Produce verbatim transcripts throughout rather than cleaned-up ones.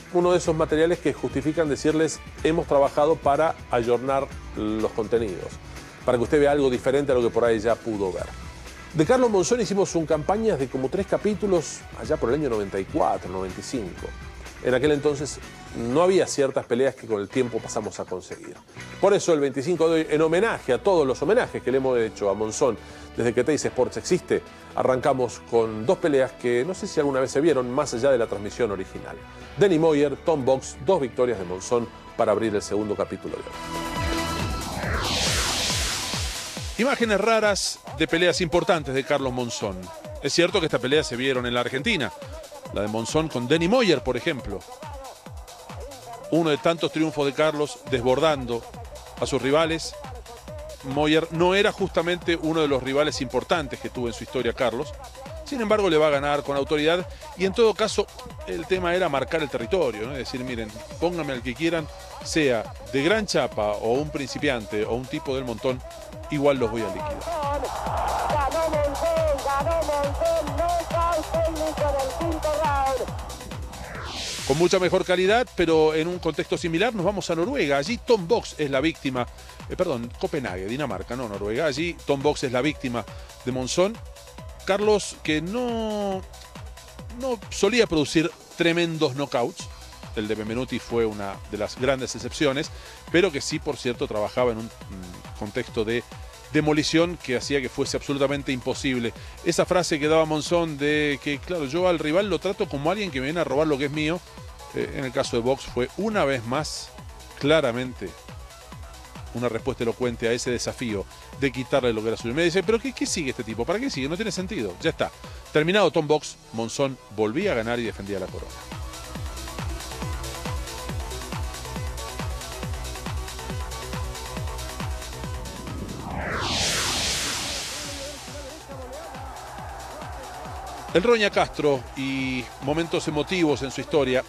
uno de esos materiales que justifican decirles hemos trabajado para ayornar los contenidos, para que usted vea algo diferente a lo que por ahí ya pudo ver. De Carlos Monzón hicimos un campañas de como tres capítulos allá por el año noventa y cuatro, noventa y cinco. En aquel entonces no había ciertas peleas que con el tiempo pasamos a conseguir. Por eso el veinticinco de hoy, en homenaje a todos los homenajes que le hemos hecho a Monzón desde que Teis Sports existe, arrancamos con dos peleas que no sé si alguna vez se vieron más allá de la transmisión original. Danny Moyer, Tom Box, dos victorias de Monzón para abrir el segundo capítulo de hoy. Imágenes raras de peleas importantes de Carlos Monzón. Es cierto que estas peleas se vieron en la Argentina. La de Monzón con Danny Moyer, por ejemplo. Uno de tantos triunfos de Carlos desbordando a sus rivales. Moyer no era justamente uno de los rivales importantes que tuvo en su historia Carlos. Sin embargo, le va a ganar con autoridad. Y en todo caso, el tema era marcar el territorio, ¿no? Es decir, miren, pónganme al que quieran, sea de gran chapa o un principiante o un tipo del montón, igual los voy a liquidar. Ganó Monzón, ganó Monzón, nocaut técnico del quinto round. Con mucha mejor calidad, pero en un contexto similar, nos vamos a Noruega. Allí Tom Box es la víctima, eh, perdón, Copenhague, Dinamarca, no Noruega. Allí Tom Box es la víctima de Monzón. Carlos, que no, no solía producir tremendos knockouts. El de Benvenuti fue una de las grandes excepciones, pero que sí, por cierto, trabajaba en un mm, contexto de demolición que hacía que fuese absolutamente imposible. Esa frase que daba Monzón de que, claro, yo al rival lo trato como alguien que me viene a robar lo que es mío, eh, en el caso de Box fue una vez más claramente una respuesta elocuente a ese desafío de quitarle lo que era suyo. Me dice, ¿pero qué, qué sigue este tipo? ¿Para qué sigue? No tiene sentido. Ya está. Terminado Tom Box, Monzón volvía a ganar y defendía la corona. El Roña Castro y momentos emotivos en su historia.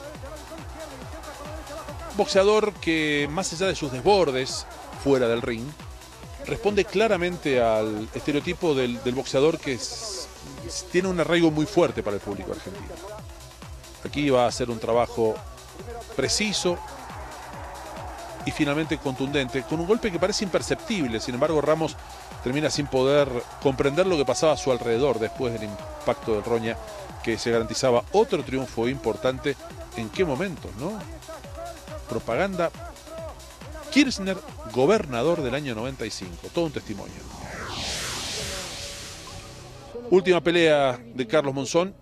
Boxeador que, más allá de sus desbordes fuera del ring, responde claramente al estereotipo del, del boxeador que es, tiene un arraigo muy fuerte para el público argentino. Aquí va a hacer un trabajo preciso y finalmente contundente, con un golpe que parece imperceptible. Sin embargo, Ramos termina sin poder comprender lo que pasaba a su alrededor después del impacto del Roña, que se garantizaba otro triunfo importante. ¿En qué momento, no? Propaganda. Kirchner, gobernador del año noventa y cinco. Todo un testimonio. Última pelea de Carlos Monzón.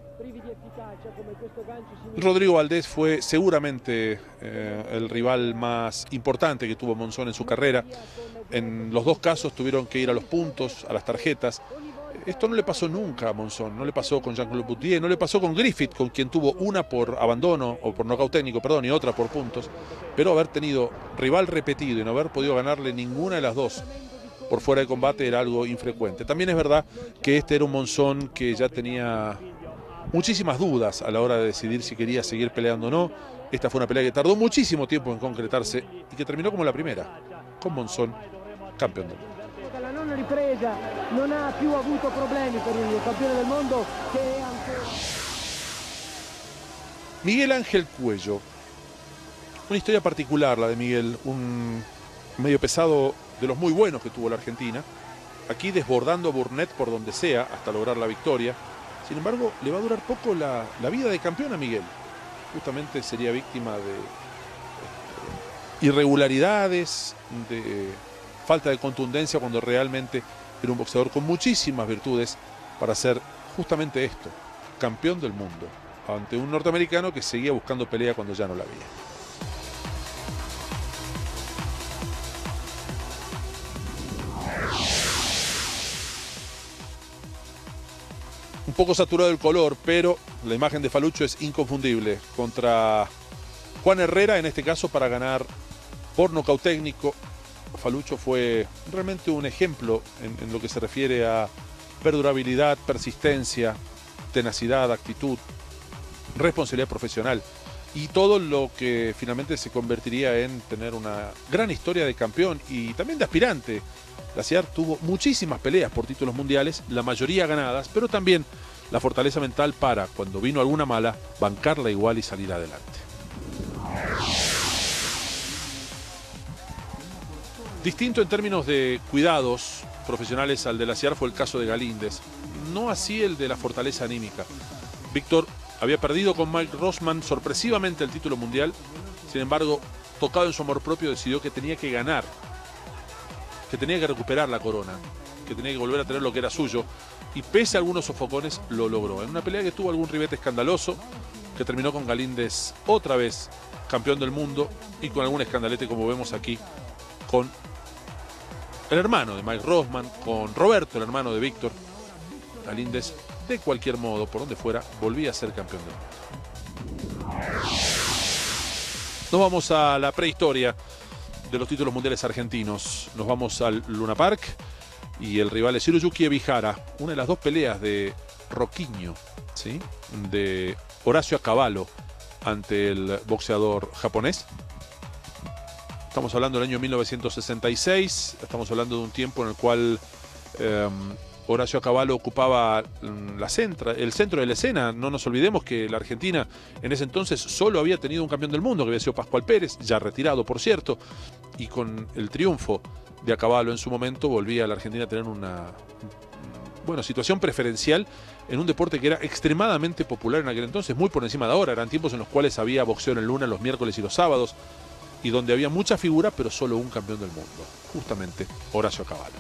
Rodrigo Valdés fue seguramente eh, el rival más importante que tuvo Monzón en su carrera. En los dos casos tuvieron que ir a los puntos, a las tarjetas. Esto no le pasó nunca a Monzón, no le pasó con Jean-Claude Boutier, no le pasó con Griffith, con quien tuvo una por abandono, o por nocaut técnico, perdón, y otra por puntos. Pero haber tenido rival repetido y no haber podido ganarle ninguna de las dos por fuera de combate era algo infrecuente. También es verdad que este era un Monzón que ya tenía muchísimas dudas a la hora de decidir si quería seguir peleando o no. Esta fue una pelea que tardó muchísimo tiempo en concretarse y que terminó como la primera, con Monzón campión del mundo. La non ripresa non ha più avuto problemi per il campione del mondo che è ancora... Miguel Ángel Cuello. Una historia particular la de Miguel, un medio pesado de los muy buenos que tuvo la Argentina. Aquí desbordando a Burnett por donde sea hasta lograr la victoria. Sin embargo, le va a durar poco la, la vida de campeón a Miguel. Justamente sería víctima de eh, irregularidades, de falta de contundencia, cuando realmente era un boxeador con muchísimas virtudes para ser justamente esto, campeón del mundo, ante un norteamericano que seguía buscando pelea cuando ya no la había. Un poco saturado el color, pero la imagen de Falucho es inconfundible contra Juan Herrera, en este caso para ganar por nocaut técnico. Falucho fue realmente un ejemplo en, en lo que se refiere a perdurabilidad, persistencia, tenacidad, actitud, responsabilidad profesional y todo lo que finalmente se convertiría en tener una gran historia de campeón y también de aspirante. Glaciar tuvo muchísimas peleas por títulos mundiales, la mayoría ganadas, pero también la fortaleza mental para, cuando vino alguna mala, bancarla igual y salir adelante. Distinto en términos de cuidados profesionales al de la C I A R fue el caso de Galíndez, no así el de la fortaleza anímica. Víctor había perdido con Mike Rossman sorpresivamente el título mundial, sin embargo, tocado en su amor propio, decidió que tenía que ganar, que tenía que recuperar la corona, que tenía que volver a tener lo que era suyo, y pese a algunos sofocones lo logró. En una pelea que tuvo algún ribete escandaloso, que terminó con Galíndez otra vez campeón del mundo y con algún escandalete como vemos aquí con el hermano de Mike Rossman, con Roberto, el hermano de Víctor. Galíndez, de cualquier modo, por donde fuera, volvía a ser campeón del mundo. Nos vamos a la prehistoria de los títulos mundiales argentinos. Nos vamos al Luna Park y el rival es Hiroyuki Ebihara. Una de las dos peleas de Rocchignio, ¿sí?, de Horacio Acavalo ante el boxeador japonés. Estamos hablando del año mil novecientos sesenta y seis, estamos hablando de un tiempo en el cual eh, Horacio Acavalo ocupaba la centra, el centro de la escena. No nos olvidemos que la Argentina en ese entonces solo había tenido un campeón del mundo, que había sido Pascual Pérez, ya retirado por cierto, y con el triunfo de Acavalo en su momento volvía a la Argentina a tener una bueno, situación preferencial en un deporte que era extremadamente popular en aquel entonces, muy por encima de ahora. Eran tiempos en los cuales había boxeo en el Luna los miércoles y los sábados, y donde había mucha figura, pero solo un campeón del mundo, justamente Horacio Acavalo.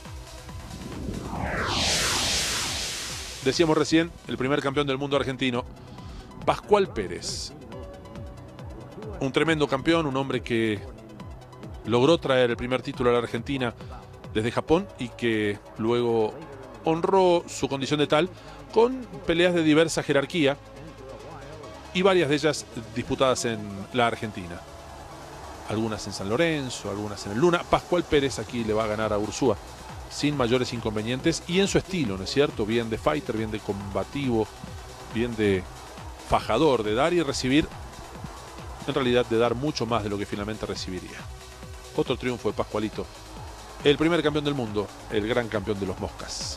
Decíamos recién, el primer campeón del mundo argentino, Pascual Pérez. Un tremendo campeón, un hombre que logró traer el primer título a la Argentina desde Japón y que luego honró su condición de tal con peleas de diversa jerarquía y varias de ellas disputadas en la Argentina. Algunas en San Lorenzo, algunas en el Luna. Pascual Pérez aquí le va a ganar a Ursúa sin mayores inconvenientes y en su estilo, ¿no es cierto? Bien de fighter, bien de combativo, bien de fajador, de dar y recibir, en realidad de dar mucho más de lo que finalmente recibiría. Otro triunfo de Pascualito, el primer campeón del mundo, el gran campeón de los Moscas.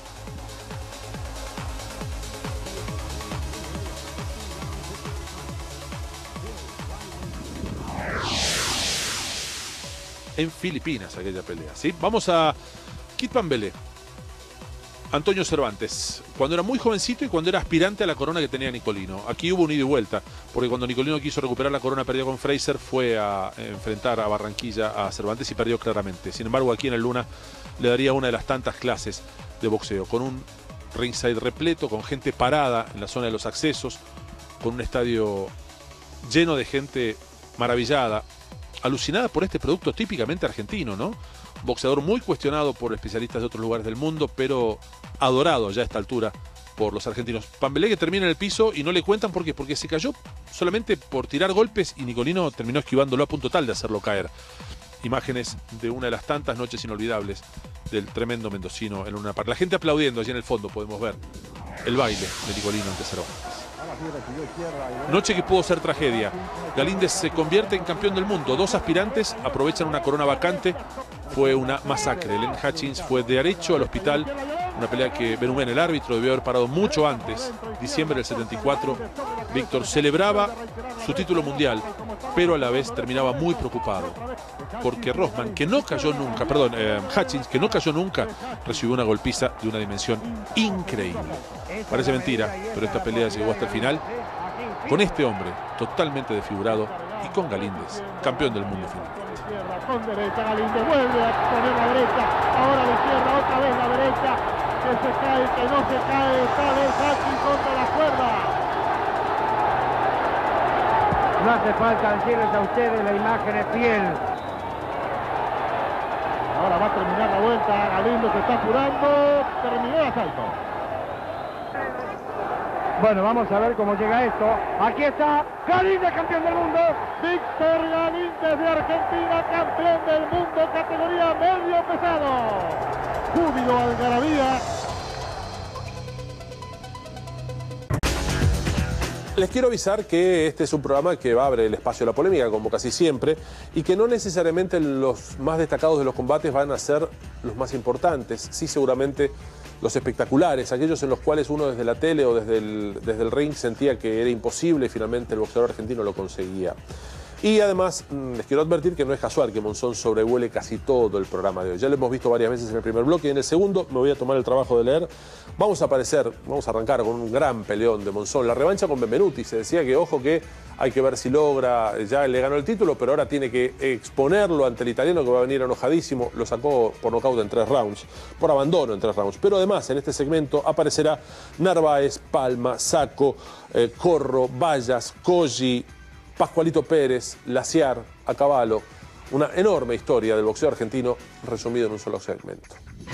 En Filipinas aquella pelea, ¿sí? Vamos a Kit Pambelé. Antonio Cervantes, cuando era muy jovencito y cuando era aspirante a la corona que tenía Nicolino. Aquí hubo un ida y vuelta, porque cuando Nicolino quiso recuperar la corona perdida con Fraser, fue a enfrentar a Barranquilla a Cervantes y perdió claramente. Sin embargo, aquí en el Luna le daría una de las tantas clases de boxeo, con un ringside repleto, con gente parada en la zona de los accesos, con un estadio lleno de gente maravillada, alucinada por este producto típicamente argentino, ¿no? Boxeador muy cuestionado por especialistas de otros lugares del mundo, pero adorado ya a esta altura por los argentinos. Pambelé que termina en el piso y no le cuentan por qué, porque se cayó solamente por tirar golpes y Nicolino terminó esquivándolo a punto tal de hacerlo caer. Imágenes de una de las tantas noches inolvidables del tremendo mendocino en Luna Park. La gente aplaudiendo allí en el fondo, podemos ver el baile de Nicolino ante Cervantes. Noche que pudo ser tragedia. Galíndez se convierte en campeón del mundo. Dos aspirantes aprovechan una corona vacante. Fue una masacre. Len Hutchins fue derecho al hospital. Una pelea que Benumén, el árbitro, debió haber parado mucho antes. Diciembre del setenta y cuatro. Víctor celebraba su título mundial, pero a la vez terminaba muy preocupado. Porque Rossman, que no cayó nunca, perdón, eh, Hutchins, que no cayó nunca, recibió una golpiza de una dimensión increíble. Parece mentira, pero esta pelea llegó hasta el final con este hombre totalmente desfigurado y con Galíndez, campeón del mundo finalmente. Con derecha, Galíndez vuelve a poner la derecha, ahora de izquierda, otra vez la derecha, que se cae, que no se cae, esta vez Hutchins contra la cuerda. No hace falta decirles a ustedes, la imagen es fiel. Ahora va a terminar la vuelta, Galíndez se está apurando, terminó el asalto. Bueno, vamos a ver cómo llega esto. Aquí está Galíndez, campeón del mundo. Víctor Galíndez de Argentina, campeón del mundo, categoría medio pesado. Júbilo, algarabía. Les quiero avisar que este es un programa que va a abrir el espacio a la polémica, como casi siempre, y que no necesariamente los más destacados de los combates van a ser los más importantes. Sí, seguramente los espectaculares, aquellos en los cuales uno desde la tele o desde el, desde el ring sentía que era imposible y finalmente el boxeador argentino lo conseguía. Y además, les quiero advertir que no es casual que Monzón sobrevuele casi todo el programa de hoy. Ya lo hemos visto varias veces en el primer bloque y en el segundo me voy a tomar el trabajo de leer. Vamos a aparecer, vamos a arrancar con un gran peleón de Monzón. La revancha con Benvenuti. Se decía que, ojo, que hay que ver si logra, ya le ganó el título, pero ahora tiene que exponerlo ante el italiano que va a venir enojadísimo. Lo sacó por nocaut en tres rounds, por abandono en tres rounds. Pero además, en este segmento aparecerá Narváez, Palma, Sacco, eh, Corro, Vallas, Colli, Pascualito Pérez, Laciar, Acabalo, una enorme historia del boxeo argentino resumido en un solo segmento.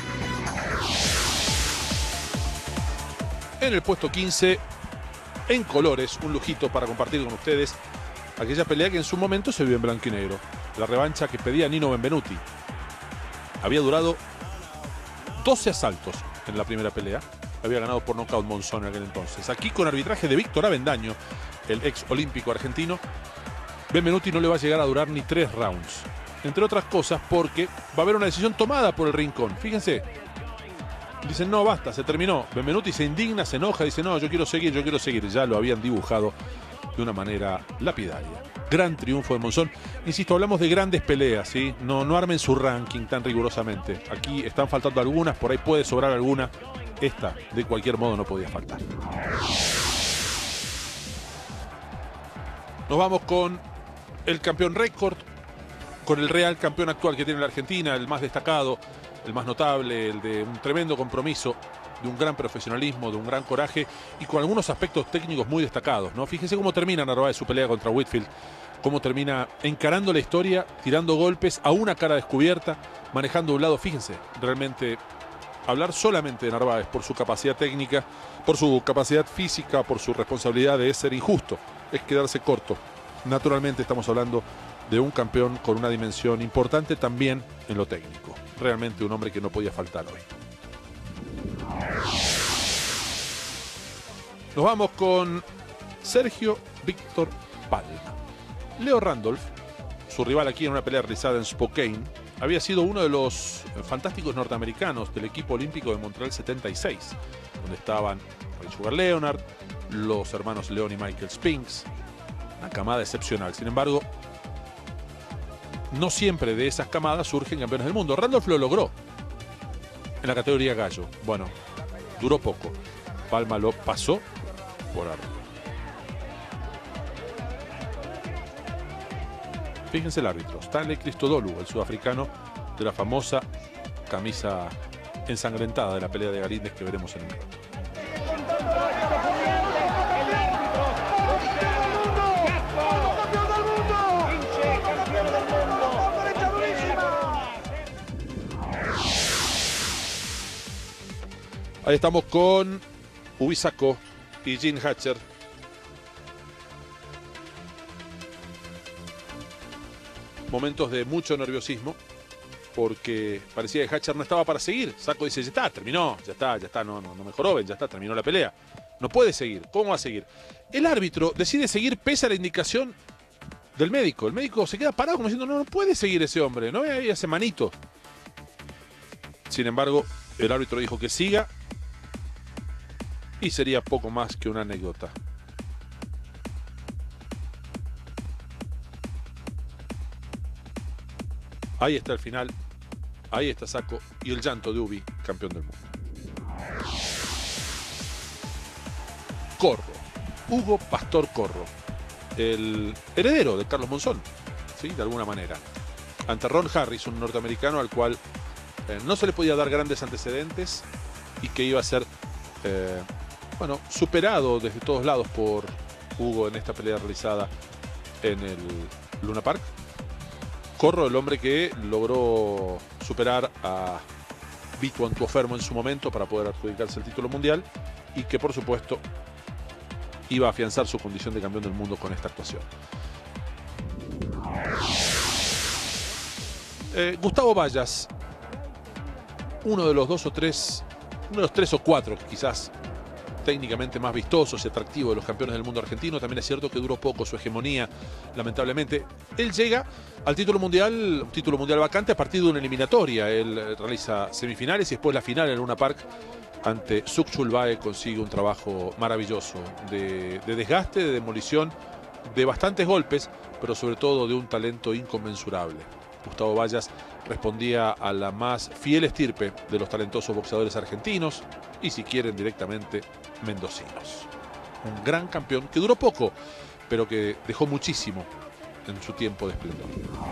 En el puesto quince, en colores, un lujito para compartir con ustedes aquella pelea que en su momento se vio en blanco y negro. La revancha que pedía Nino Benvenuti. Había durado doce asaltos en la primera pelea. Había ganado por nocaut Monzón en aquel entonces. Aquí con arbitraje de Víctor Avendaño, el ex olímpico argentino, Benvenuti no le va a llegar a durar ni tres rounds. Entre otras cosas porque va a haber una decisión tomada por el rincón. Fíjense. Dicen, no, basta, se terminó. Benvenuti se indigna, se enoja, dice, no, yo quiero seguir, yo quiero seguir. Ya lo habían dibujado de una manera lapidaria. Gran triunfo de Monzón. Insisto, hablamos de grandes peleas, ¿sí? No, no armen su ranking tan rigurosamente. Aquí están faltando algunas, por ahí puede sobrar alguna. Esta, de cualquier modo, no podía faltar. Nos vamos con el campeón récord, con el real campeón actual que tiene la Argentina, el más destacado, el más notable, el de un tremendo compromiso, de un gran profesionalismo, de un gran coraje y con algunos aspectos técnicos muy destacados, ¿no? Fíjense cómo termina Narváez su pelea contra Whitfield, cómo termina encarando la historia, tirando golpes a una cara descubierta, manejando un lado. Fíjense, realmente hablar solamente de Narváez por su capacidad técnica, por su capacidad física, por su responsabilidad de ser injusto, es quedarse corto. Naturalmente estamos hablando de un campeón con una dimensión importante también en lo técnico. Realmente un hombre que no podía faltar hoy. Nos vamos con Sergio Víctor Palma. Leo Randolph, su rival aquí en una pelea realizada en Spokane, había sido uno de los fantásticos norteamericanos del equipo olímpico de Montreal setenta y seis, donde estaban Ray Sugar Leonard, los hermanos Leon y Michael Spinks, una camada excepcional. Sin embargo, no siempre de esas camadas surgen campeones del mundo. Randolph lo logró en la categoría gallo. Bueno, duró poco. Palma lo pasó por arriba. Fíjense el árbitro, Stanley Christodoulou, el sudafricano de la famosa camisa ensangrentada de la pelea de Galíndez que veremos en un minuto. Ahí estamos con Ubisaco y Gene Hatcher. Momentos de mucho nerviosismo porque parecía que Hatcher no estaba para seguir. Sacco dice, ya está, terminó, ya está, ya está, no, no, no mejoró, ya está, terminó la pelea. No puede seguir, ¿cómo va a seguir? El árbitro decide seguir pese a la indicación del médico. El médico se queda parado como diciendo, no, no puede seguir ese hombre, no ve ahí ese manito. Sin embargo, el árbitro dijo que siga y sería poco más que una anécdota. Ahí está el final, ahí está Sacco y el llanto de Ubi, campeón del mundo. Corro, Hugo Pastor Corro, el heredero de Carlos Monzón, ¿sí? De alguna manera. Ante Ron Harris, un norteamericano al cual eh, no se le podía dar grandes antecedentes y que iba a ser, eh, bueno, superado desde todos lados por Hugo en esta pelea realizada en el Luna Park. Corro, el hombre que logró superar a Vito Antuofermo en su momento para poder adjudicarse el título mundial y que por supuesto iba a afianzar su condición de campeón del mundo con esta actuación. Eh, Gustavo Vallas, uno de los dos o tres, uno de los tres o cuatro quizás técnicamente más vistosos y atractivos de los campeones del mundo argentino. También es cierto que duró poco su hegemonía, lamentablemente. Él llega al título mundial, un título mundial vacante a partir de una eliminatoria. Él realiza semifinales y después la final en Luna Park ante Sukhchulbae consigue un trabajo maravilloso de, de desgaste, de demolición, de bastantes golpes, pero sobre todo de un talento inconmensurable. Gustavo Vallas respondía a la más fiel estirpe de los talentosos boxeadores argentinos y, si quieren directamente, mendocinos. Un gran campeón que duró poco, pero que dejó muchísimo en su tiempo de esplendor.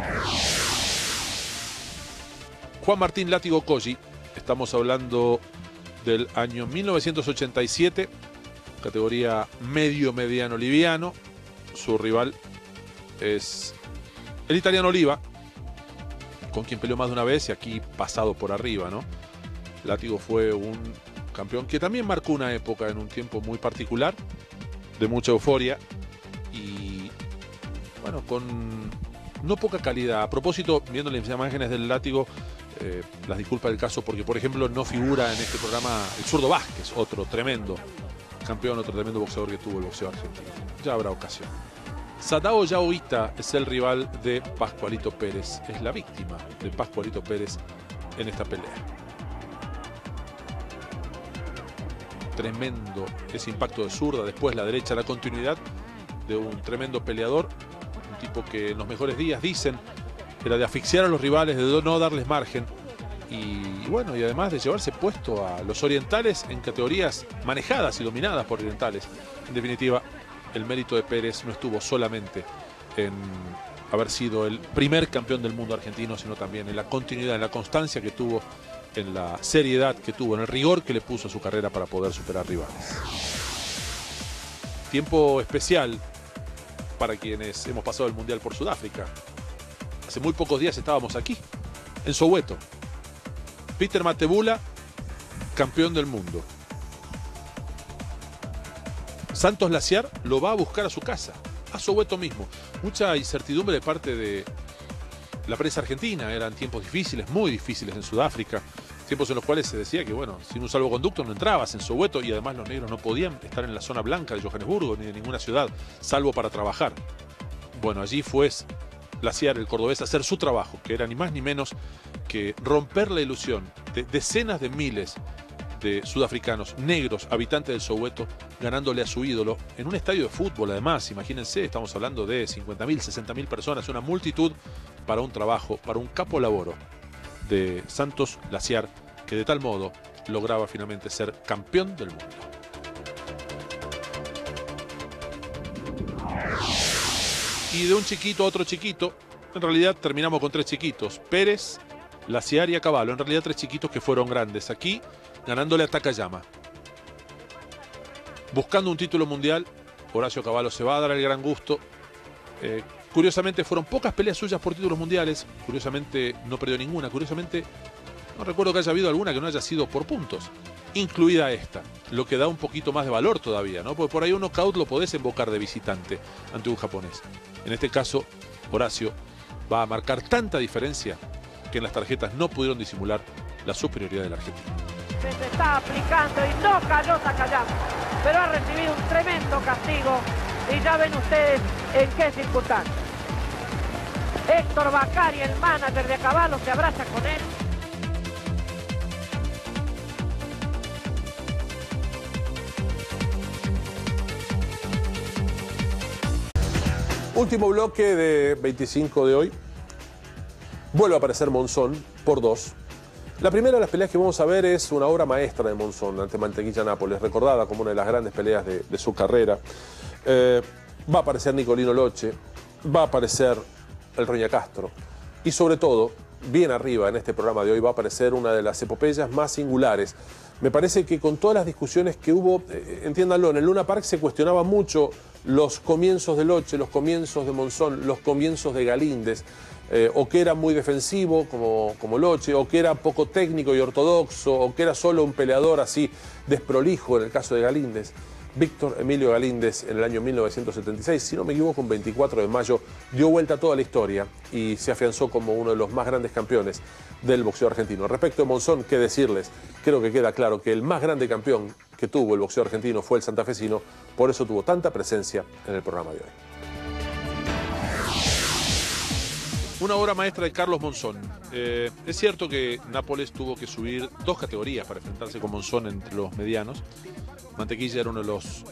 Juan Martín Látigo Colli, estamos hablando del año mil novecientos ochenta y siete, categoría medio mediano liviano. Su rival es el italiano Oliva, con quien peleó más de una vez y aquí pasado por arriba, ¿no? Látigo fue un campeón que también marcó una época en un tiempo muy particular, de mucha euforia y, bueno, con no poca calidad. A propósito, viendo las imágenes del Látigo, eh, las disculpas del caso, porque, por ejemplo, no figura en este programa el zurdo Vázquez, otro tremendo campeón, otro tremendo boxeador que tuvo el boxeo argentino. Ya habrá ocasión. Sadao Yaoita es el rival de Pascualito Pérez, es la víctima de Pascualito Pérez en esta pelea. Tremendo ese impacto de zurda, después la derecha, la continuidad de un tremendo peleador, un tipo que en los mejores días dicen era de asfixiar a los rivales, de no darles margen y, y bueno, y además de llevarse puesto a los orientales en categorías manejadas y dominadas por orientales. En definitiva, el mérito de Pérez no estuvo solamente en haber sido el primer campeón del mundo argentino, sino también en la continuidad, en la constancia que tuvo, en la seriedad que tuvo, en el rigor que le puso a su carrera para poder superar rivales. Tiempo especial para quienes hemos pasado el Mundial por Sudáfrica. Hace muy pocos días estábamos aquí, en Soweto. Peter Matebula, campeón del mundo. Santos Laciar lo va a buscar a su casa, a Soweto mismo. Mucha incertidumbre de parte de la prensa argentina. Eran tiempos difíciles, muy difíciles en Sudáfrica. Tiempos en los cuales se decía que, bueno, sin un salvoconducto no entrabas en Soweto y además los negros no podían estar en la zona blanca de Johannesburgo ni de ninguna ciudad, salvo para trabajar. Bueno, allí fue Laciar, el cordobés, a hacer su trabajo, que era ni más ni menos que romper la ilusión de decenas de miles de sudafricanos negros, habitantes del Soweto, ganándole a su ídolo en un estadio de fútbol. Además, imagínense, estamos hablando de cincuenta mil, sesenta mil personas, una multitud para un trabajo, para un capo laboro de Santos Laciar, que de tal modo lograba finalmente ser campeón del mundo. Y de un chiquito a otro chiquito, en realidad terminamos con tres chiquitos: Pérez, Laciar y Cavallo. En realidad tres chiquitos que fueron grandes. Aquí ganándole a Takayama. Buscando un título mundial, Horacio Cavallo se va a dar el gran gusto. Eh, curiosamente fueron pocas peleas suyas por títulos mundiales. Curiosamente no perdió ninguna. Curiosamente no recuerdo que haya habido alguna que no haya sido por puntos, incluida esta, lo que da un poquito más de valor todavía, ¿no? Porque por ahí un knockout lo podés invocar de visitante ante un japonés. En este caso, Horacio va a marcar tanta diferencia que en las tarjetas no pudieron disimular la superioridad del argentino. Se está aplicando y no cayó Takayama, pero ha recibido un tremendo castigo y ya ven ustedes en qué circunstancias. Héctor Bacari, el manager de Cavallo, se abraza con él. Último bloque de veinticinco de hoy. Vuelve a aparecer Monzón por dos. La primera de las peleas que vamos a ver es una obra maestra de Monzón ante Mantequilla Nápoles, recordada como una de las grandes peleas de, de su carrera. Eh, va a aparecer Nicolino Loche, va a aparecer el Roña Castro y sobre todo, bien arriba en este programa de hoy, va a aparecer una de las epopeyas más singulares. Me parece que con todas las discusiones que hubo, eh, entiéndanlo, en el Luna Park se cuestionaba mucho los comienzos de Loche, los comienzos de Monzón, los comienzos de Galíndez. Eh, o que era muy defensivo como, como Loche, o que era poco técnico y ortodoxo, o que era solo un peleador así desprolijo en el caso de Galíndez. Víctor Emilio Galíndez en el año mil novecientos setenta y seis, si no me equivoco, un veinticuatro de mayo, dio vuelta a toda la historia y se afianzó como uno de los más grandes campeones del boxeo argentino. Respecto a Monzón, qué decirles, creo que queda claro que el más grande campeón que tuvo el boxeo argentino fue el santafesino, por eso tuvo tanta presencia en el programa de hoy. Una obra maestra de Carlos Monzón. Eh, es cierto que Nápoles tuvo que subir dos categorías para enfrentarse con Monzón entre los medianos. Mantequilla era uno de los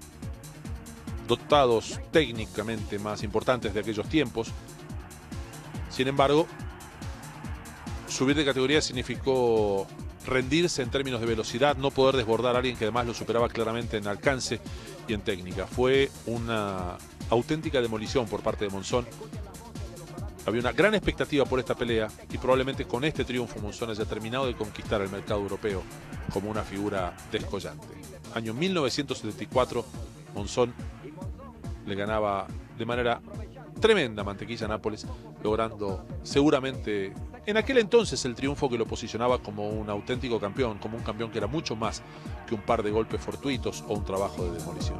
dotados técnicamente más importantes de aquellos tiempos. Sin embargo, subir de categoría significó rendirse en términos de velocidad, no poder desbordar a alguien que además lo superaba claramente en alcance y en técnica. Fue una auténtica demolición por parte de Monzón. Había una gran expectativa por esta pelea y probablemente con este triunfo Monzón haya terminado de conquistar el mercado europeo como una figura descollante. Año mil novecientos setenta y cuatro, Monzón le ganaba de manera tremenda a Mantequilla Nápoles, logrando seguramente en aquel entonces el triunfo que lo posicionaba como un auténtico campeón, como un campeón que era mucho más que un par de golpes fortuitos o un trabajo de demolición.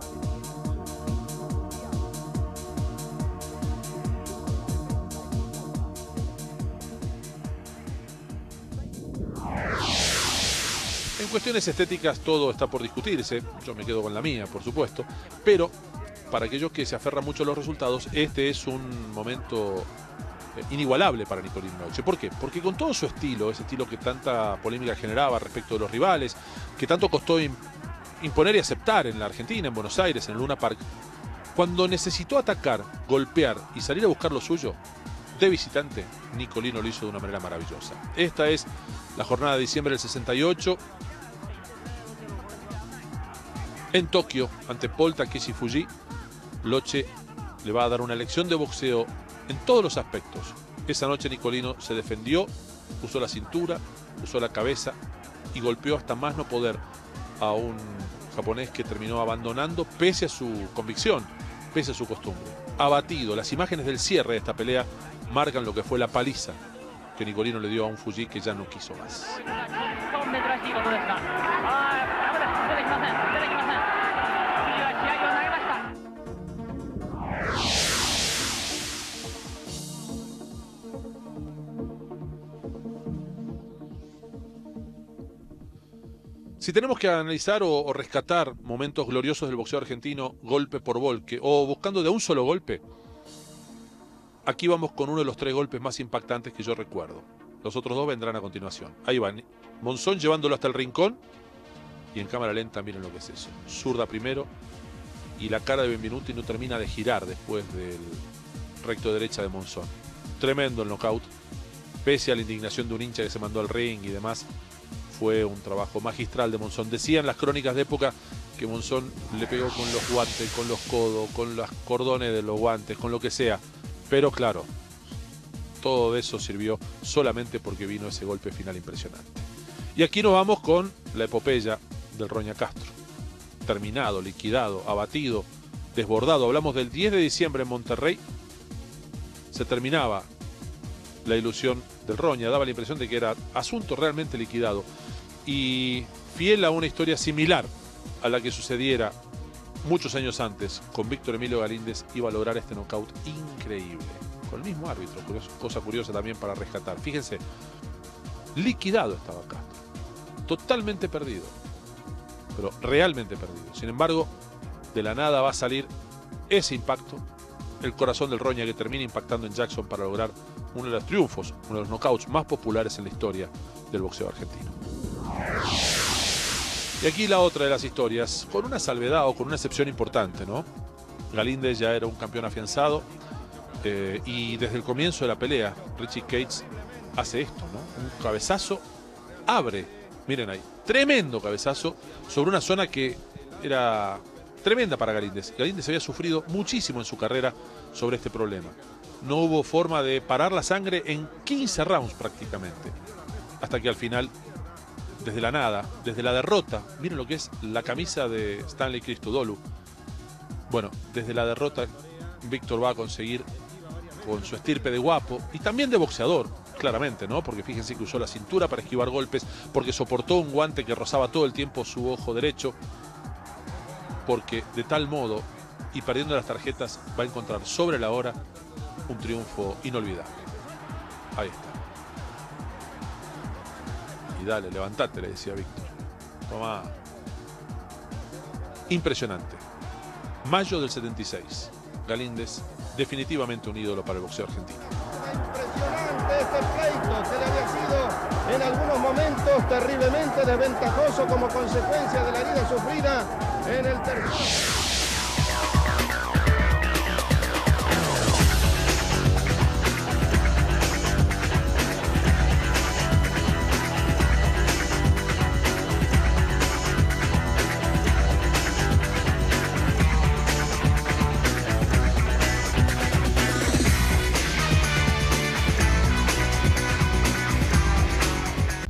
En cuestiones estéticas todo está por discutirse, yo me quedo con la mía, por supuesto, pero para aquellos que se aferran mucho a los resultados, este es un momento inigualable para Nicolino Noche. ¿Por qué? Porque con todo su estilo, ese estilo que tanta polémica generaba respecto de los rivales, que tanto costó imponer y aceptar en la Argentina, en Buenos Aires, en el Luna Park, cuando necesitó atacar, golpear y salir a buscar lo suyo, de visitante, Nicolino lo hizo de una manera maravillosa. Esta es la jornada de diciembre del sesenta y ocho, en Tokio, ante Paul Takeshi Fujii. Loche le va a dar una lección de boxeo en todos los aspectos. Esa noche Nicolino se defendió, usó la cintura, usó la cabeza y golpeó hasta más no poder a un japonés que terminó abandonando pese a su convicción, pese a su costumbre. Abatido, las imágenes del cierre de esta pelea marcan lo que fue la paliza que Nicolino le dio a un Fujii que ya no quiso más. Si tenemos que analizar o, o rescatar momentos gloriosos del boxeo argentino, golpe por golpe, o buscando de un solo golpe, aquí vamos con uno de los tres golpes más impactantes que yo recuerdo. Los otros dos vendrán a continuación. Ahí van. Monzón llevándolo hasta el rincón. Y en cámara lenta miren lo que es eso. Zurda primero. Y la cara de Benvenuti no termina de girar después del recto derecha de Monzón. Tremendo el knockout. Pese a la indignación de un hincha que se mandó al ring y demás, fue un trabajo magistral de Monzón. Decían las crónicas de época que Monzón le pegó con los guantes, con los codos, con los cordones de los guantes, con lo que sea. Pero claro, todo eso sirvió solamente porque vino ese golpe final impresionante. Y aquí nos vamos con la epopeya del Roña Castro. Terminado, liquidado, abatido, desbordado. Hablamos del diez de diciembre en Monterrey. Se terminaba la ilusión del Roña. Daba la impresión de que era asunto realmente liquidado. Y fiel a una historia similar a la que sucediera muchos años antes con Víctor Emilio Galíndez, iba a lograr este knockout increíble. Con el mismo árbitro, cosa curiosa también para rescatar. Fíjense, liquidado estaba Castro. Totalmente perdido. Pero realmente perdido. Sin embargo, de la nada va a salir ese impacto. El corazón del Roña que termina impactando en Jackson para lograr uno de los triunfos, uno de los knockouts más populares en la historia del boxeo argentino. Y aquí la otra de las historias, con una salvedad o con una excepción importante, ¿no? Galíndez ya era un campeón afianzado eh, y desde el comienzo de la pelea, Richie Cates hace esto, ¿no? Un cabezazo, abre, miren ahí, tremendo cabezazo sobre una zona que era tremenda para Galíndez. Galíndez había sufrido muchísimo en su carrera sobre este problema. No hubo forma de parar la sangre en quince rounds prácticamente, hasta que al final, desde la nada, desde la derrota, miren lo que es la camisa de Stanley Christodoulou. Bueno, desde la derrota, Víctor va a conseguir, con su estirpe de guapo y también de boxeador, claramente, ¿no? Porque fíjense que usó la cintura para esquivar golpes, porque soportó un guante que rozaba todo el tiempo su ojo derecho, porque de tal modo, y perdiendo las tarjetas, va a encontrar sobre la hora un triunfo inolvidable. Ahí está. Y dale, levantate, le decía Víctor. Tomá. Impresionante. Mayo del setenta y seis. Galíndez, definitivamente un ídolo para el boxeo argentino. este pleito que le había sido en algunos momentos terriblemente desventajoso como consecuencia de la herida sufrida en el tercer.